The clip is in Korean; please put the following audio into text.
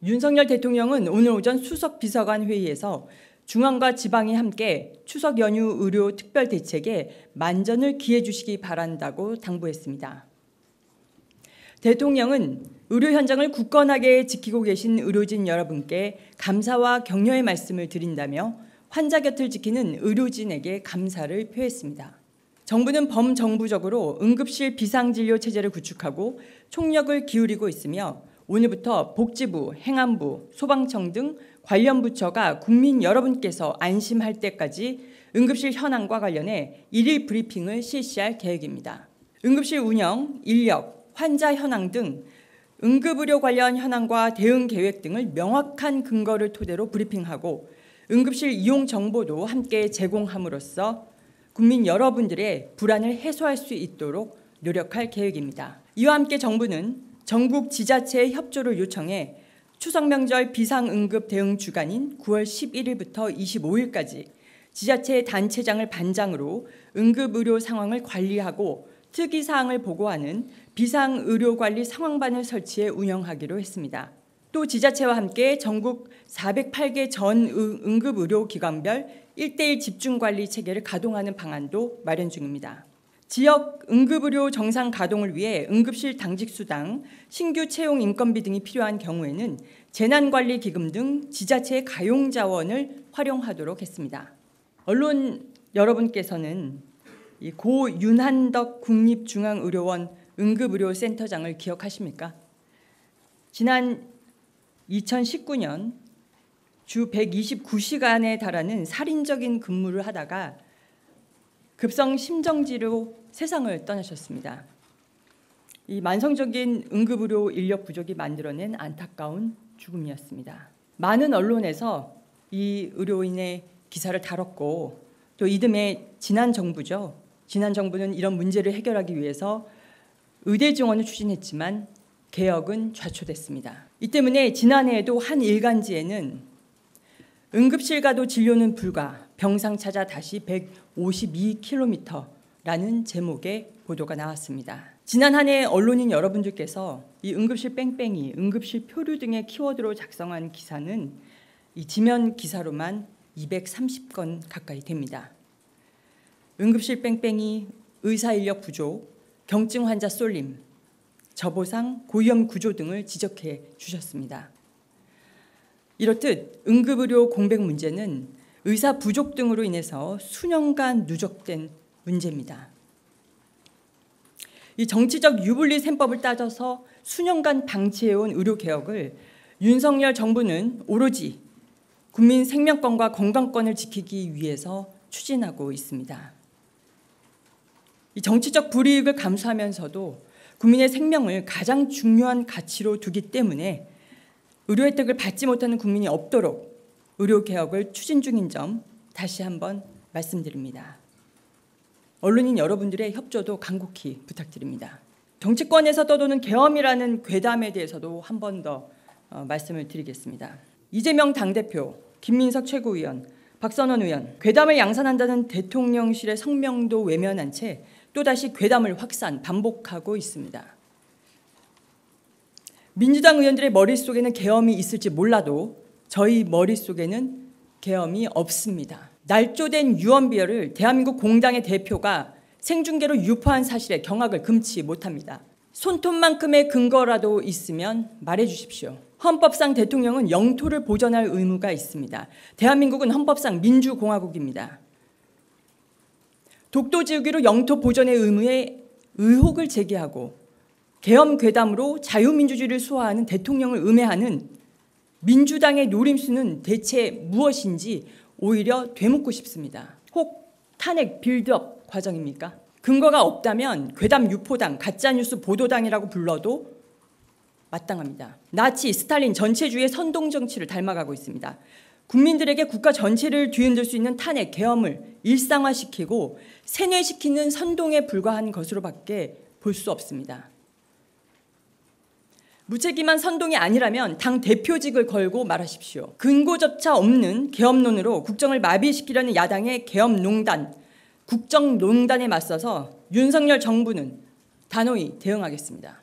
윤석열 대통령은 오늘 오전 수석 비서관 회의에서 중앙과 지방이 함께 추석 연휴 의료 특별 대책에 만전을 기해 주시기 바란다고 당부했습니다. 대통령은 의료 현장을 굳건하게 지키고 계신 의료진 여러분께 감사와 격려의 말씀을 드린다며 환자 곁을 지키는 의료진에게 감사를 표했습니다. 정부는 범정부적으로 응급실 비상진료 체제를 구축하고 총력을 기울이고 있으며 오늘부터 복지부, 행안부, 소방청 등 관련 부처가 국민 여러분께서 안심할 때까지 응급실 현황과 관련해 일일 브리핑을 실시할 계획입니다. 응급실 운영, 인력, 환자 현황 등 응급의료 관련 현황과 대응 계획 등을 명확한 근거를 토대로 브리핑하고 응급실 이용 정보도 함께 제공함으로써 국민 여러분들의 불안을 해소할 수 있도록 노력할 계획입니다. 이와 함께 정부는 전국 지자체의 협조를 요청해 추석 명절 비상응급 대응 주간인 9월 11일부터 25일까지 지자체 단체장을 반장으로 응급의료 상황을 관리하고 특이사항을 보고하는 비상의료관리 상황반을 설치해 운영하기로 했습니다. 또 지자체와 함께 전국 408개 전 응급의료기관별 1:1 집중관리 체계를 가동하는 방안도 마련 중입니다. 지역 응급의료 정상 가동을 위해 응급실 당직수당, 신규 채용 인건비 등이 필요한 경우에는 재난관리기금 등 지자체의 가용자원을 활용하도록 했습니다. 언론 여러분께서는 고 윤한덕 국립중앙의료원 응급의료센터장을 기억하십니까? 지난 2019년 주 129시간에 달하는 살인적인 근무를 하다가 급성 심정지로 세상을 떠나셨습니다. 이 만성적인 응급의료 인력 부족이 만들어낸 안타까운 죽음이었습니다. 많은 언론에서 이 의료인의 기사를 다뤘고 또 이듬해 지난 정부죠. 지난 정부는 이런 문제를 해결하기 위해서 의대 증원을 추진했지만 개혁은 좌초됐습니다. 이 때문에 지난해에도 한 일간지에는 응급실 가도 진료는 불가, 병상 찾아 다시 152km라는 제목의 보도가 나왔습니다. 지난 한 해 언론인 여러분들께서 이 응급실 뺑뺑이, 응급실 표류 등의 키워드로 작성한 기사는 이 지면 기사로만 230건 가까이 됩니다. 응급실 뺑뺑이, 의사인력 부족, 경증 환자 쏠림, 저보상, 고위험 구조 등을 지적해 주셨습니다. 이렇듯 응급의료 공백 문제는 의사 부족 등으로 인해서 수년간 누적된 문제입니다. 이 정치적 유불리 셈법을 따져서 수년간 방치해온 의료개혁을 윤석열 정부는 오로지 국민 생명권과 건강권을 지키기 위해서 추진하고 있습니다. 이 정치적 불이익을 감수하면서도 국민의 생명을 가장 중요한 가치로 두기 때문에 의료 혜택을 받지 못하는 국민이 없도록 의료개혁을 추진 중인 점 다시 한번 말씀드립니다. 언론인 여러분들의 협조도 간곡히 부탁드립니다. 정치권에서 떠도는 계엄이라는 괴담에 대해서도 한 번 더 말씀을 드리겠습니다. 이재명 당대표, 김민석 최고위원, 박선원 의원, 괴담을 양산한다는 대통령실의 성명도 외면한 채 또다시 괴담을 반복하고 있습니다. 민주당 의원들의 머릿속에는 계엄이 있을지 몰라도 저희 머릿속에는 계엄이 없습니다. 날조된 유언비어를 대한민국 공당의 대표가 생중계로 유포한 사실에 경악을 금치 못합니다. 손톱만큼의 근거라도 있으면 말해 주십시오. 헌법상 대통령은 영토를 보전할 의무가 있습니다. 대한민국은 헌법상 민주공화국입니다. 독도 지우기로 영토 보전의 의무에 의혹을 제기하고 계엄 괴담으로 자유민주주의를 수호하는 대통령을 음해하는 민주당의 노림수는 대체 무엇인지 오히려 되묻고 싶습니다. 혹 탄핵 빌드업 과정입니까? 근거가 없다면 괴담 유포당, 가짜뉴스 보도당이라고 불러도 마땅합니다. 나치, 스탈린 전체주의의 선동정치를 닮아가고 있습니다. 국민들에게 국가 전체를 뒤흔들 수 있는 탄핵, 계엄을 일상화시키고 세뇌시키는 선동에 불과한 것으로밖에 볼 수 없습니다. 무책임한 선동이 아니라면 당 대표직을 걸고 말하십시오. 근거조차 없는 계엄론으로 국정을 마비시키려는 야당의 계엄농단, 국정농단에 맞서서 윤석열 정부는 단호히 대응하겠습니다.